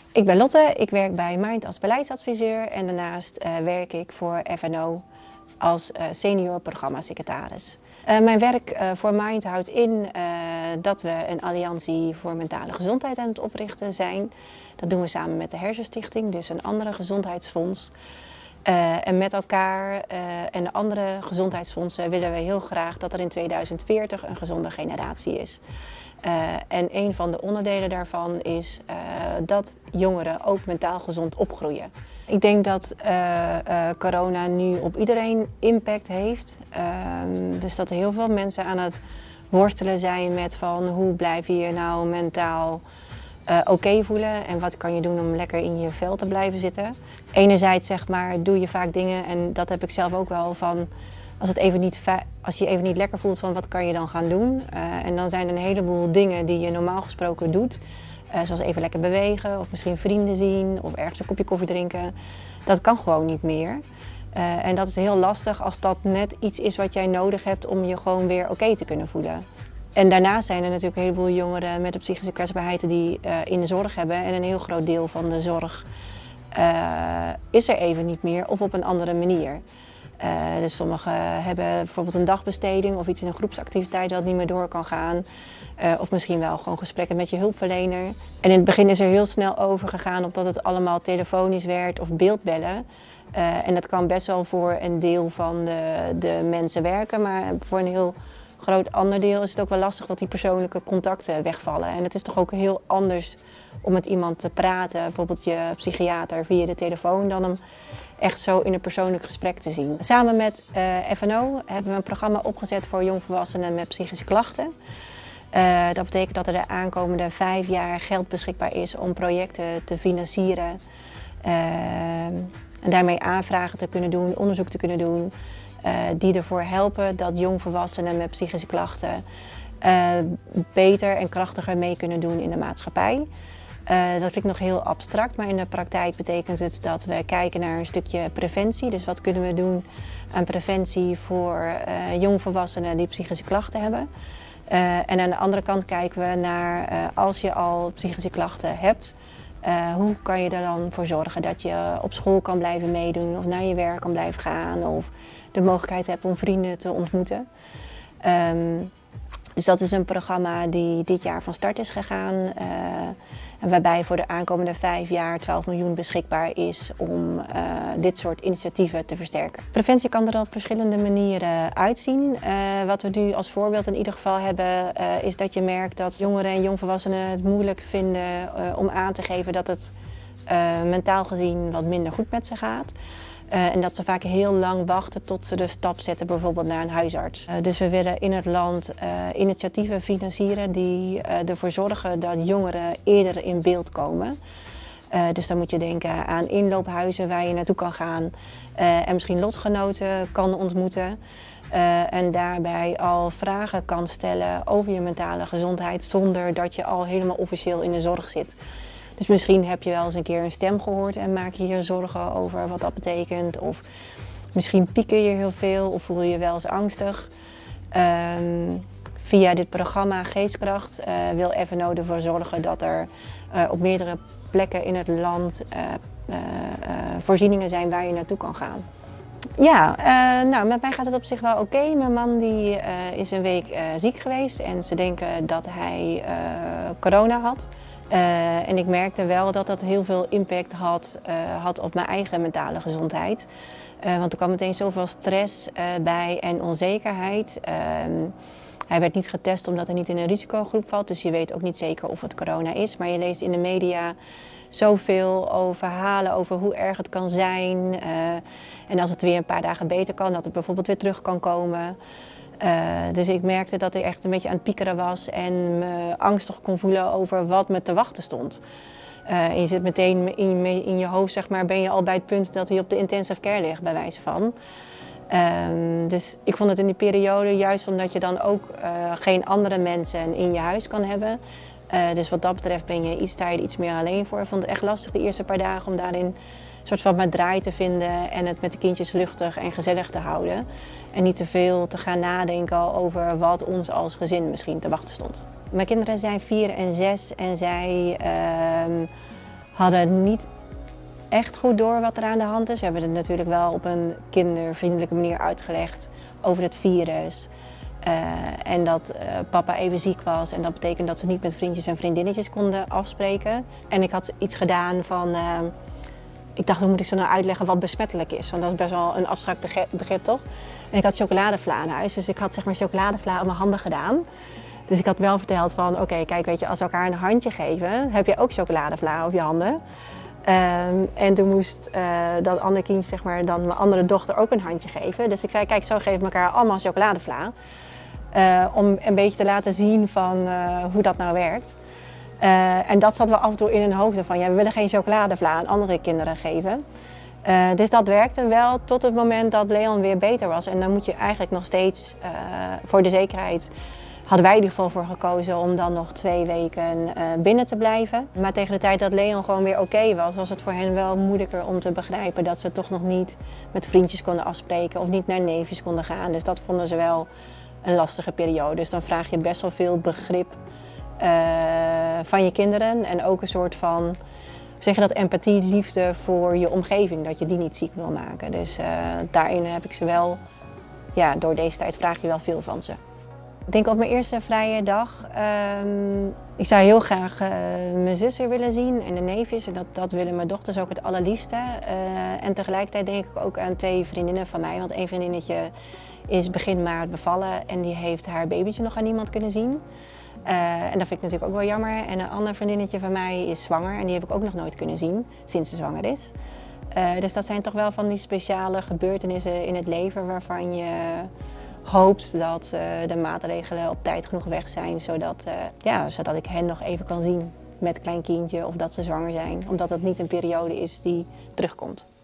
Ik ben Lotte, ik werk bij Mind als beleidsadviseur en daarnaast werk ik voor FNO als senior programmasecretaris. Mijn werk voor Mind houdt in dat we een alliantie voor mentale gezondheid aan het oprichten zijn. Dat doen we samen met de Hersenstichting, dus een andere gezondheidsfonds. En met elkaar en de andere gezondheidsfondsen willen we heel graag dat er in 2040 een gezonde generatie is. En een van de onderdelen daarvan is dat jongeren ook mentaal gezond opgroeien. Ik denk dat corona nu op iedereen impact heeft. Dus dat er heel veel mensen aan het worstelen zijn met van hoe blijf je je nou mentaal oké voelen en wat kan je doen om lekker in je vel te blijven zitten. Enerzijds zeg maar doe je vaak dingen en dat heb ik zelf ook wel van als je even niet lekker voelt van wat kan je dan gaan doen. En dan zijn er een heleboel dingen die je normaal gesproken doet. Zoals even lekker bewegen of misschien vrienden zien of ergens een kopje koffie drinken. Dat kan gewoon niet meer. En dat is heel lastig als dat net iets is wat jij nodig hebt om je gewoon weer oké te kunnen voelen. En daarnaast zijn er natuurlijk een heleboel jongeren met een psychische kwetsbaarheid die in de zorg hebben. En een heel groot deel van de zorg is er even niet meer of op een andere manier. Dus sommigen hebben bijvoorbeeld een dagbesteding of iets in een groepsactiviteit dat niet meer door kan gaan. Of misschien wel gewoon gesprekken met je hulpverlener. En in het begin is er heel snel overgegaan op dat het allemaal telefonisch werd of beeldbellen. En dat kan best wel voor een deel van de mensen werken, maar voor een heel groot ander deel is het ook wel lastig dat die persoonlijke contacten wegvallen. En het is toch ook heel anders om met iemand te praten, bijvoorbeeld je psychiater via de telefoon, dan hem echt zo in een persoonlijk gesprek te zien. Samen met FNO hebben we een programma opgezet voor jongvolwassenen met psychische klachten. Dat betekent dat er de aankomende 5 jaar geld beschikbaar is om projecten te financieren. En daarmee aanvragen te kunnen doen, onderzoek te kunnen doen. Die ervoor helpen dat jongvolwassenen met psychische klachten beter en krachtiger mee kunnen doen in de maatschappij. Dat klinkt nog heel abstract, maar in de praktijk betekent het dat we kijken naar een stukje preventie. Dus wat kunnen we doen aan preventie voor jongvolwassenen die psychische klachten hebben. En aan de andere kant kijken we naar als je al psychische klachten hebt, hoe kan je er dan voor zorgen dat je op school kan blijven meedoen of naar je werk kan blijven gaan of de mogelijkheid hebt om vrienden te ontmoeten. Dus dat is een programma die dit jaar van start is gegaan. En waarbij voor de aankomende 5 jaar 12 miljoen beschikbaar is om dit soort initiatieven te versterken. Preventie kan er op verschillende manieren uitzien. Wat we nu als voorbeeld in ieder geval hebben is dat je merkt dat jongeren en jongvolwassenen het moeilijk vinden om aan te geven dat het mentaal gezien wat minder goed met ze gaat. En dat ze vaak heel lang wachten tot ze de stap zetten bijvoorbeeld naar een huisarts. Dus we willen in het land initiatieven financieren die ervoor zorgen dat jongeren eerder in beeld komen. Dus dan moet je denken aan inloophuizen waar je naartoe kan gaan en misschien lotgenoten kan ontmoeten. En daarbij al vragen kan stellen over je mentale gezondheid zonder dat je al helemaal officieel in de zorg zit. Dus misschien heb je wel eens een keer een stem gehoord en maak je je zorgen over wat dat betekent. Of misschien pieker je heel veel of voel je je wel eens angstig. Via dit programma Geestkracht wil FNO ervoor zorgen dat er op meerdere plekken in het land voorzieningen zijn waar je naartoe kan gaan. Ja, nou, met mij gaat het op zich wel oké. Mijn man die, is een week ziek geweest en ze denken dat hij corona had. En ik merkte wel dat dat heel veel impact had op mijn eigen mentale gezondheid. Want er kwam meteen zoveel stress bij en onzekerheid. Hij werd niet getest omdat hij niet in een risicogroep valt. Dus je weet ook niet zeker of het corona is. Maar je leest in de media zoveel over verhalen over hoe erg het kan zijn. En als het weer een paar dagen beter kan, dat het bijvoorbeeld weer terug kan komen. Dus ik merkte dat ik echt een beetje aan het piekeren was en me angstig kon voelen over wat me te wachten stond. En je zit meteen in je hoofd, zeg maar, ben je al bij het punt dat hij op de intensive care ligt, bij wijze van. Dus ik vond het in die periode, juist omdat je dan ook geen andere mensen in je huis kan hebben. Dus wat dat betreft sta je er iets meer alleen voor. Ik vond het echt lastig de eerste paar dagen om daarin een soort van mijn draai te vinden en het met de kindjes luchtig en gezellig te houden. En niet te veel te gaan nadenken over wat ons als gezin misschien te wachten stond. Mijn kinderen zijn 4 en 6 en zij hadden niet echt goed door wat er aan de hand is. We hebben het natuurlijk wel op een kindervriendelijke manier uitgelegd over het virus. En dat papa even ziek was en dat betekent dat ze niet met vriendjes en vriendinnetjes konden afspreken. En ik had iets gedaan van, ik dacht, hoe moet ik ze nou uitleggen wat besmettelijk is? Want dat is best wel een abstract begrip, toch? En ik had chocoladevla in huis, dus ik had zeg maar chocoladevla op mijn handen gedaan. Dus ik had wel verteld van, oké, kijk, weet je, als we elkaar een handje geven, heb je ook chocoladevla op je handen. En toen moest dat andere kind, zeg maar, dan mijn andere dochter ook een handje geven. Dus ik zei, kijk, zo geven we elkaar allemaal chocoladevla. Om een beetje te laten zien van hoe dat nou werkt. En dat zat wel af en toe in hun hoofden van, ja, we willen geen chocoladevla aan andere kinderen geven. Dus dat werkte wel tot het moment dat Leon weer beter was. En dan moet je eigenlijk nog steeds, voor de zekerheid, hadden wij in ieder geval voor gekozen om dan nog 2 weken binnen te blijven. Maar tegen de tijd dat Leon gewoon weer oké was, was het voor hen wel moeilijker om te begrijpen dat ze toch nog niet met vriendjes konden afspreken of niet naar neefjes konden gaan. Dus dat vonden ze wel een lastige periode. Dus dan vraag je best wel veel begrip van je kinderen en ook een soort van, zeg je dat, empathie, liefde voor je omgeving, dat je die niet ziek wil maken. Dus daarin heb ik ze wel, ja, door deze tijd vraag je wel veel van ze. Ik denk op mijn eerste vrije dag, ik zou heel graag mijn zus weer willen zien en de neefjes. En dat willen mijn dochters ook het allerliefste. En tegelijkertijd denk ik ook aan 2 vriendinnen van mij. Want één vriendinnetje is begin maart bevallen en die heeft haar babytje nog aan niemand kunnen zien. En dat vind ik natuurlijk ook wel jammer. En een ander vriendinnetje van mij is zwanger en die heb ik ook nog nooit kunnen zien sinds ze zwanger is. Dus dat zijn toch wel van die speciale gebeurtenissen in het leven waarvan je hoopt dat de maatregelen op tijd genoeg weg zijn, zodat ik hen nog even kan zien met klein kindje of dat ze zwanger zijn. Omdat het niet een periode is die terugkomt.